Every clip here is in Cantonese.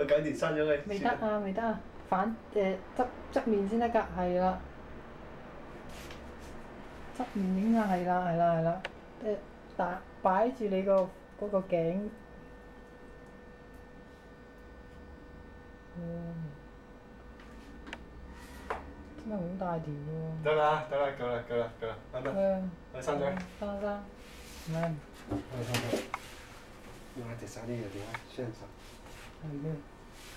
緊條伸咗佢。 未得啊，未得啊，側面先得㗎，係啦。側面影啊，係啦係啦係啦，擺住你個嗰個頸。真係好大條喎！ 得啦，得啦，夠啦，夠啦，夠啦，得。去伸嘴。 得，唔係。 用下隻手呢個點啊？雙手。 係嘅。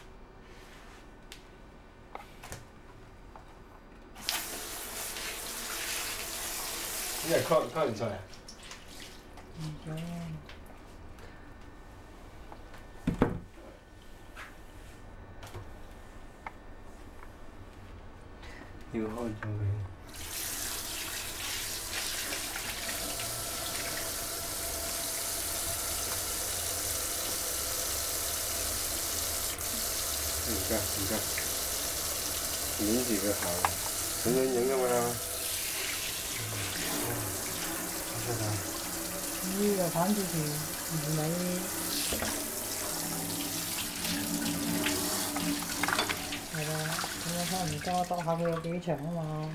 呢係開完賽啊？ 唔咗。 要開咗佢。唔該，抿住佢口，影㗎嘛。 呢個反住條魚尾。係啦，咁樣差唔多，度下佢有幾長啊嘛。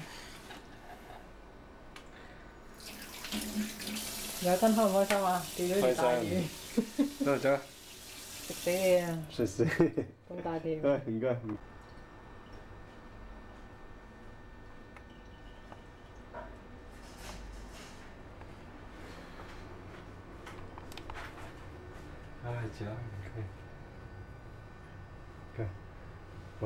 有真開唔開心啊？釣咗條大魚。 走。 食死你啊！ 食死。 咁大條。 唔該。行，可以。哇，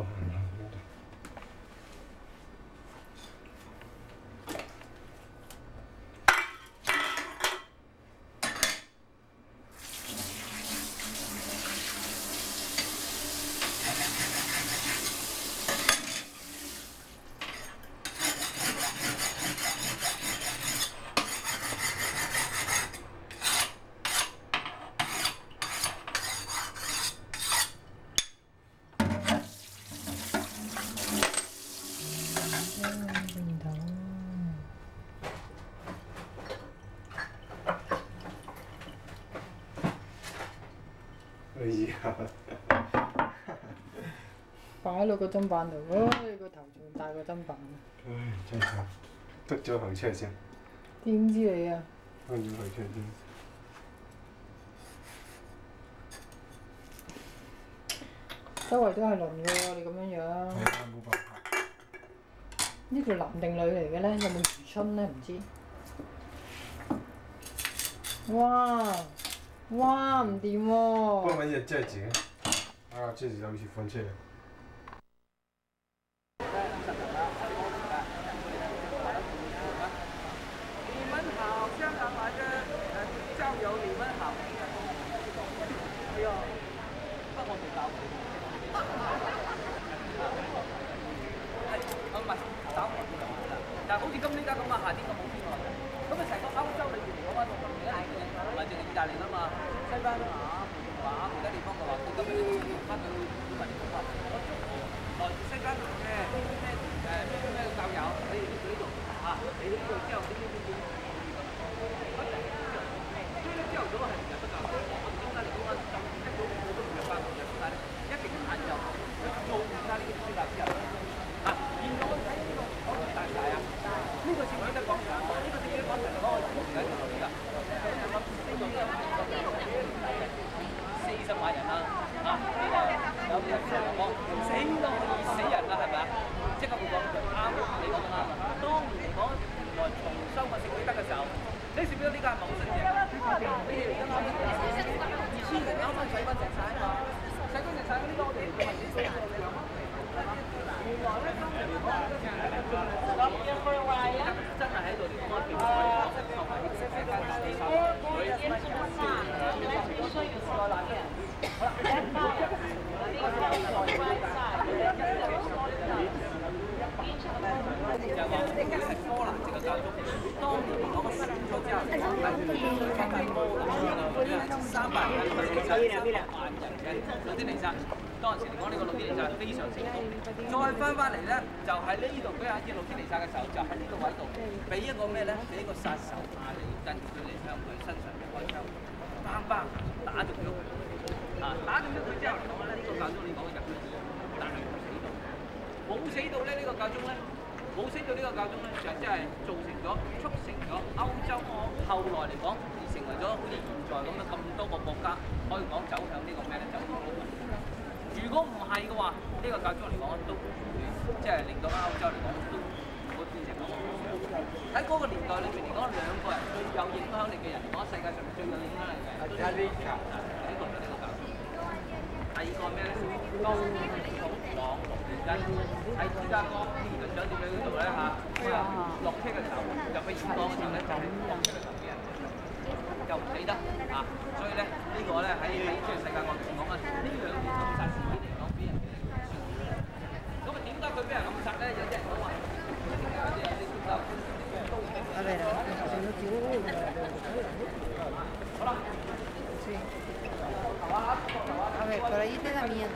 哎呀！ 擺落個砧板度，唉，個頭仲大過砧板。 唉，真係篤咗行出嚟先。 點知你啊？ 我要行出嚟先。 周圍都係鱗㗎喎，你咁樣樣。 係啊，冇辦法。 呢條男定女嚟嘅咧？有冇魚春咧？唔知。哇！哇，唔掂喎！ 幫揾隻戒指，啊，戒指就好似放出嚟。 你們好，香港來的校友，你們好。哎呦，不我哋搞。係，唔係搞唔掂就冇啦。但係好似今年家咁啊，夏天咁冇天喎。咁啊，成個歐洲裏邊嚟講啊，咁而家唔係淨係意大利啦嘛，西班牙、葡萄牙其他地方嘅話，咁你翻到去本地嘅話，來自西班牙嘅咩教友，你哋呢度啊，你呢度之後點，所以咧朝頭早係唔入得㗎。我點解嚟講啊？就一早我都唔入班，唔入點解咧？一定晏晝做完曬呢啲暑假之後，啊，見到我睇呢個好大曬啊！呢個先記得講，呢個先記得講成嗰個紅仔頭嚟㗎。40萬人啦，啊，有啲人講死都可以死人啦，係咪啊？即刻會講啱，你講得啱。當年嚟講，原來重修個聖彼得嘅時候，你記唔記得呢間係某新嘢？你哋而家啱啱2000人啱啱洗翻淨晒啊嘛，洗乾淨晒呢個我哋唔係幾多個你諗啊？原來咧，當年嚟講，真係喺度啲咁多條水，同埋啲石間地手，當陣時嚟講，呢個露天彌撒非常成功。再翻嚟咧，就喺呢度嗰日露天彌撒嘅時候，就喺呢個位度俾一個咩咧？俾一個殺手亞利根佢嚟向佢身上嘅開槍，砰砰打中咗佢。啊！打中咗佢之後嚟講咧，呢個教宗你講。 教宗咧，冇升到呢個教宗咧，就即係造成咗、促成咗歐洲後來嚟講，而成為咗好似現在咁嘅咁多個國家，可以講走向呢個咩咧？走向歐盟。如果唔係嘅話，呢、個教宗嚟講都唔會即係令到歐洲嚟講都會變成咁嘅樣。喺嗰個年代裏邊嚟講，兩個人最有影響力嘅人嚟講，世界上最有影響力嘅人，呢個就係呢個教宗。第二個咩咧？高朗奴根喺芝加哥天倫酒店嗰度咧嚇，落車嘅時候入去演講嘅時候咧，就落車嘅時候俾人又唔死得啊！所以咧呢個咧喺即係世界各地講啊，呢兩件暗殺事件嚟講，俾人嘅咁啊點解佢俾人暗殺咧？有啲人講話，有啲點解？ A ver, se lo quiero ver. 好啦。 Sí. A ver, por ahí te da miedo.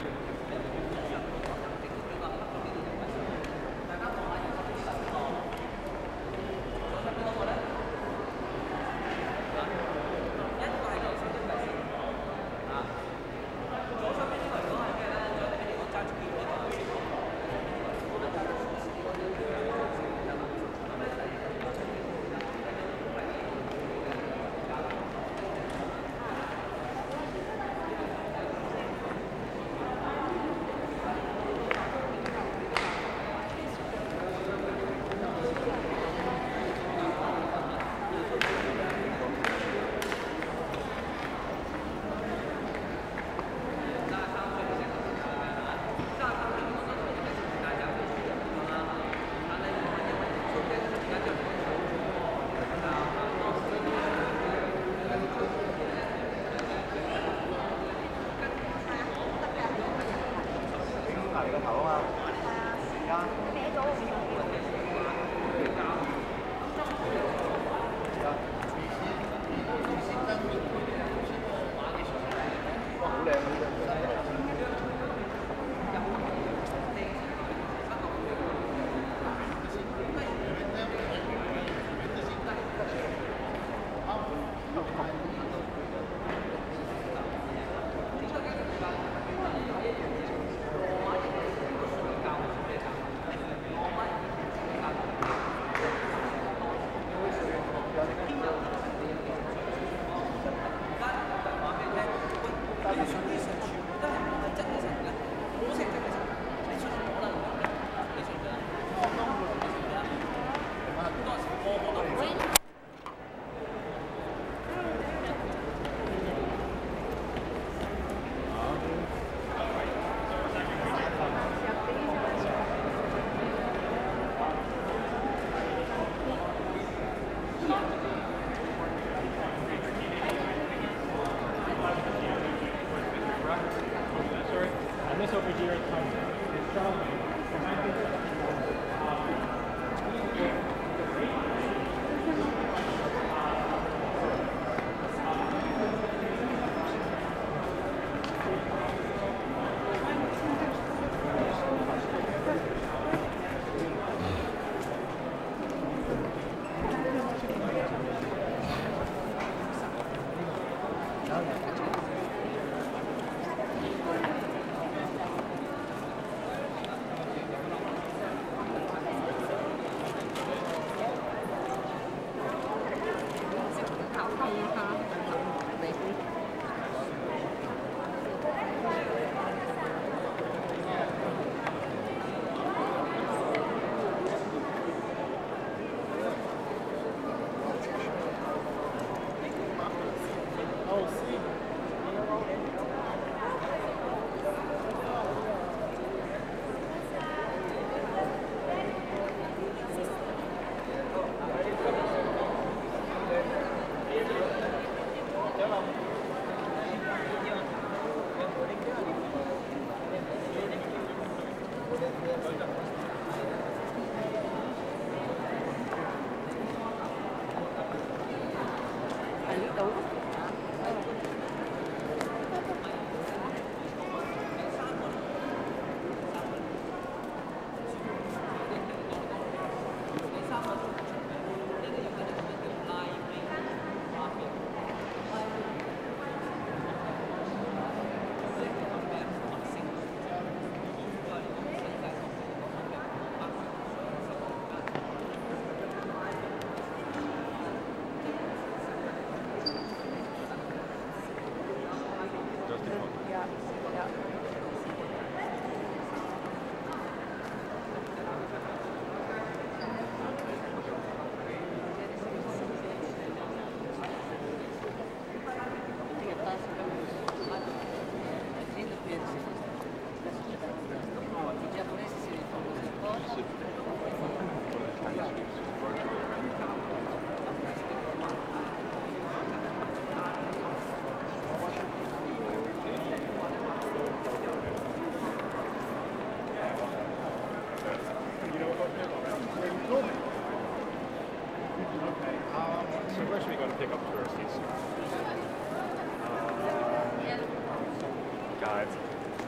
係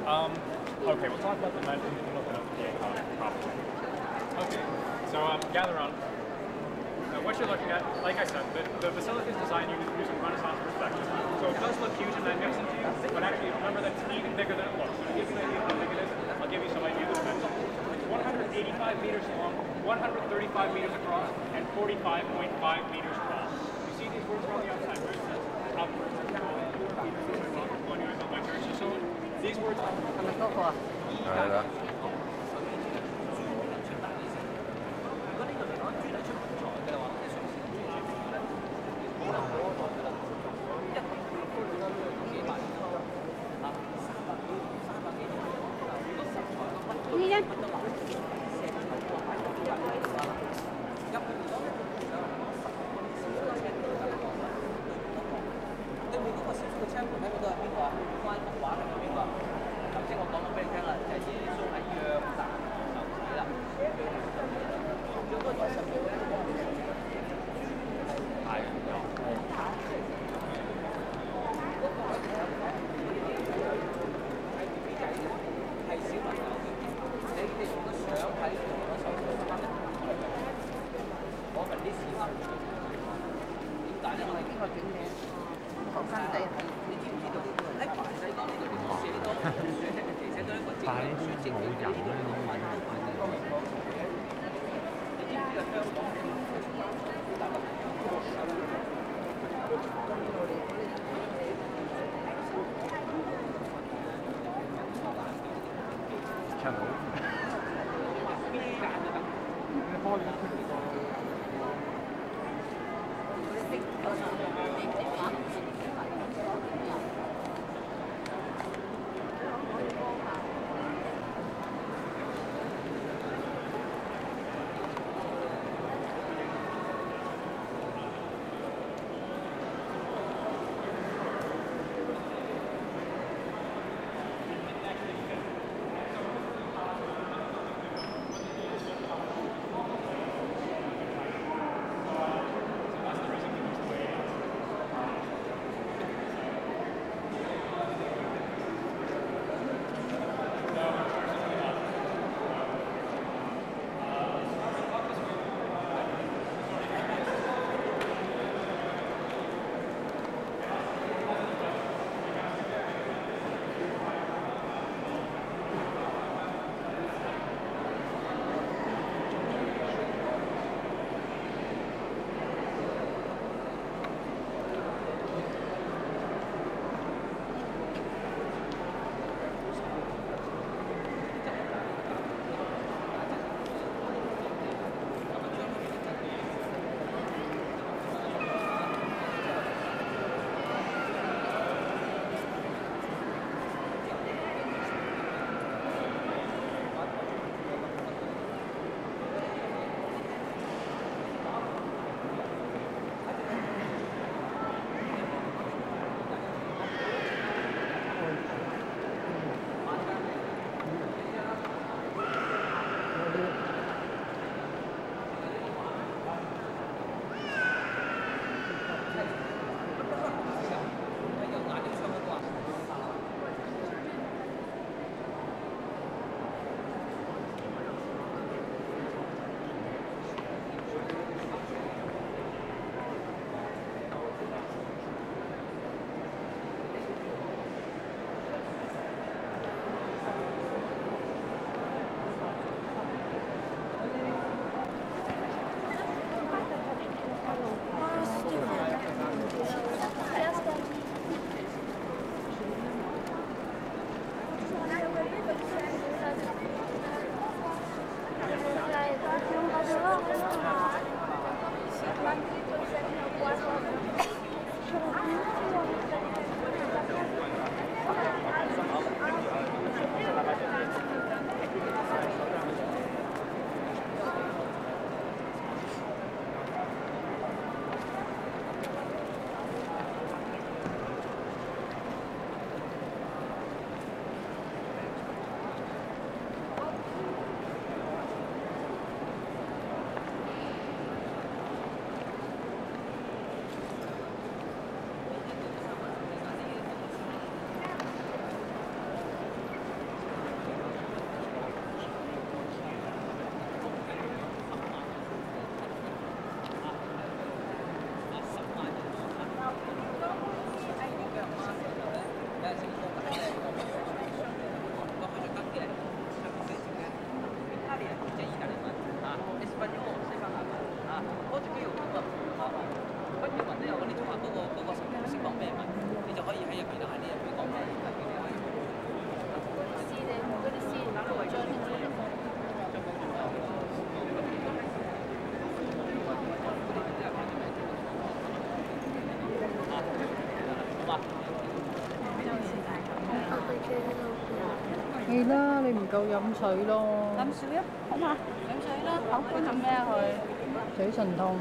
Okay, we'll talk about the dimensions and we'll look at the probably. Okay, so gather around. What you're looking at, like I said, the basilica is designed using Renaissance perspective. So it does look huge and magnificent to you, but actually remember that it's even bigger than it looks. So to give you an idea of how big it is, I'll give you some idea of the dimensions. It's 185 meters long, 135 meters across, and 45.5 meters tall. You see these words on the outside, where it says upwards, on my church. So these words are... 係啦。 你啦，你唔夠飲水咯。 飲水啊，好嘛？飲水啦，口乾做咩啊佢？ 嘴唇痛。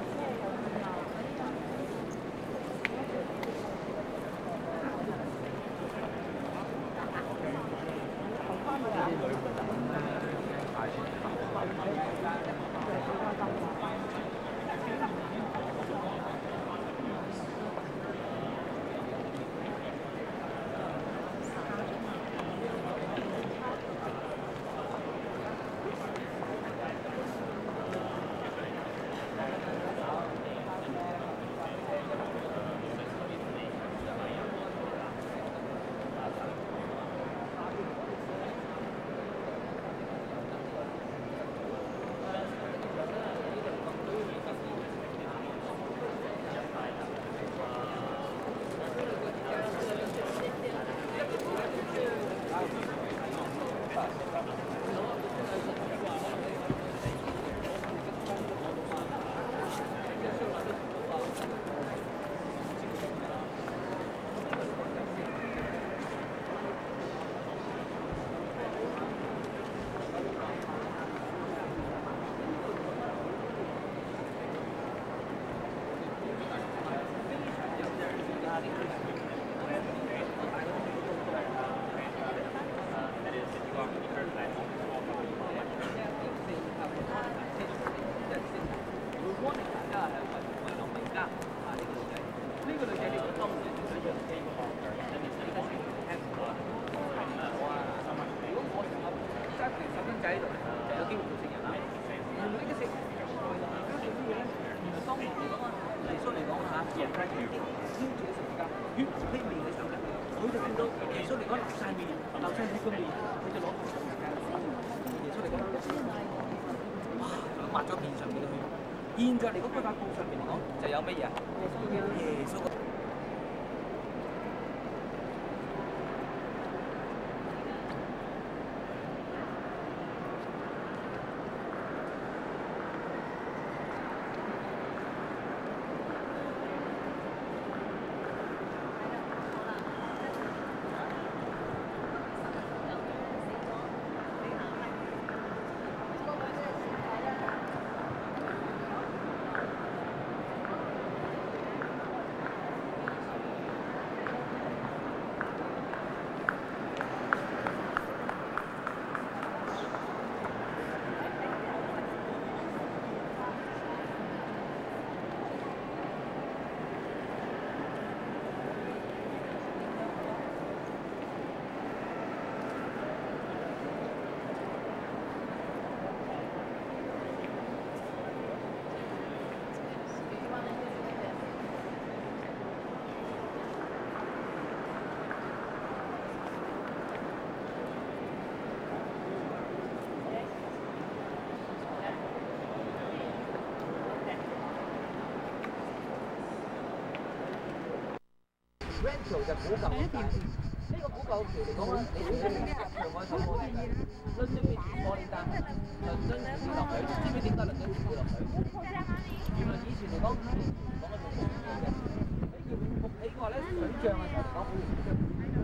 抹咗面上面去。現在嚟講，嗰塊布上面嚟講就有乜嘢啊？耶穌。Rental 就古舊嘅，呢個古舊橋嚟講咧，你知唔知上海頭摩連倫敦邊摩連丹，倫敦跌落水，知唔知點解倫敦跌落水？原來以前嚟講，講一條木嘅，呢條木起嘅話咧，水漲嘅時候嚟講好容易嘅，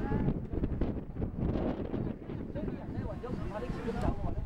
所以啲人咧為咗唔怕啲水咁走嘅話咧。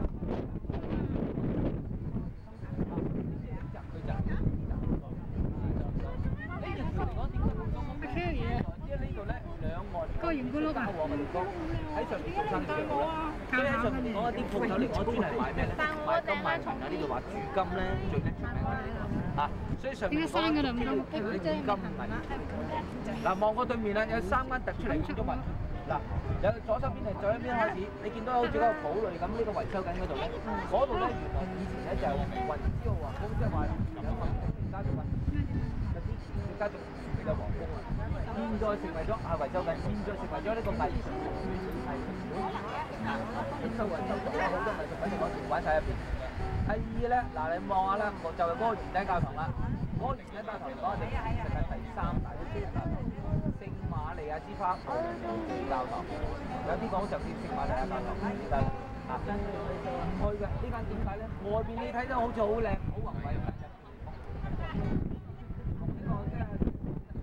個圓咕碌啊！ 喺上面做生意嘅啦，所以喺上面嚟講一啲鋪頭嚟講專係賣咩咧？賣金賣銀啊！呢度話鑄金咧最叻出名嘅啊！所以上面講鑄金銀。嗱，望過對面啦，有3間突出嚟嘅建築物。嗱，有左手邊係左一邊開始，你見到好似嗰個堡壘咁，呢個維修緊嗰度咧，嗰度咧原來以前咧就係雲霄皇宮，即係話有個家族有啲家族嘅皇宮啊。現在成為咗維修緊，現在成為咗呢個藝術係收咗好多藝術品嚟講，全部擺晒入邊。第二咧，嗱你望下啦，就係嗰個圓頂教堂啦。嗰個圓頂教堂嚟講，係世界第3大嘅教堂，聖瑪利亞之花紅教堂。有啲講就叫聖瑪利亞教堂，得啦。啊，唔去嘅呢間點解咧？外邊你睇到好似好靚、好宏偉咁。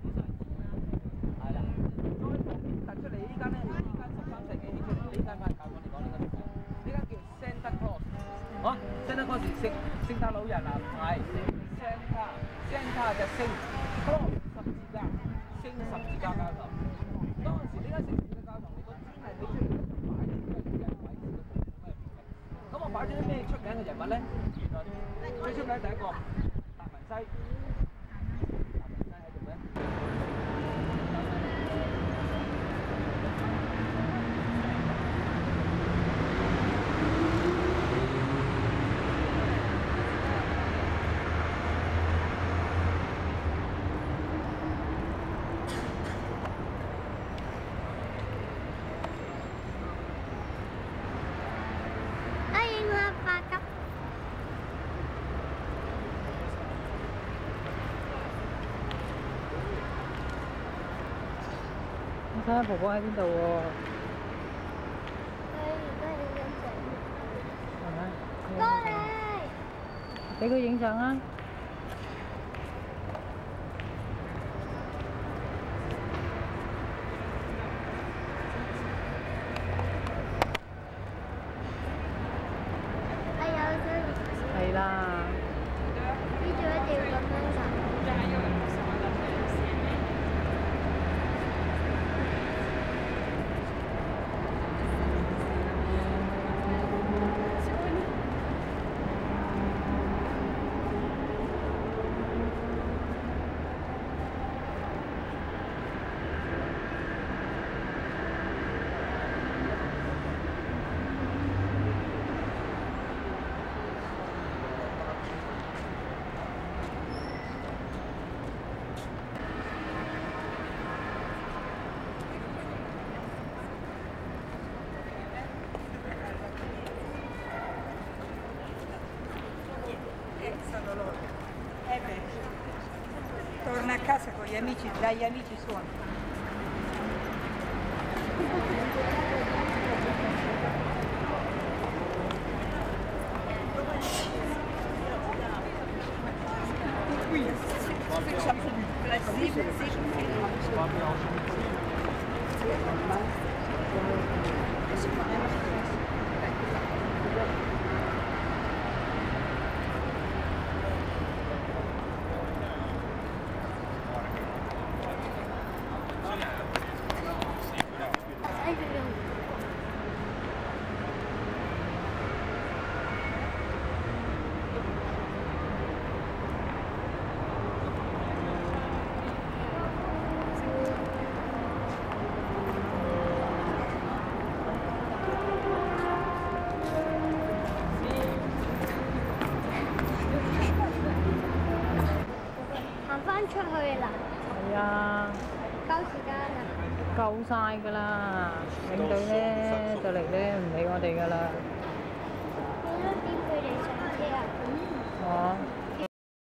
突出嚟呢間咧，呢間13世紀起出嚟，呢間係教堂。 Santa Claus 聖誕老人啊，唔係 Santa 就聖 Claus 十字架，聖十字架教堂。當時呢間聖十字架教堂，如果真係你出嚟就擺住個人位置嘅部分喺入邊嘅。咁我擺咗啲咩出名嘅人物咧？原來最出名第一個達文西。喺度咩？ 睇下婆婆喺邊度喎？係咪？過嚟！俾佢影相啊！係啦。 呢度一定要咁樣㗎。 Torna a casa con gli amici, dagli amici suoni. 出去啦！ 係啊， 夠時間啦！ 夠晒㗎啦！領隊咧就嚟咧唔理我哋㗎啦。 你都點佢哋上車啊？ 哦。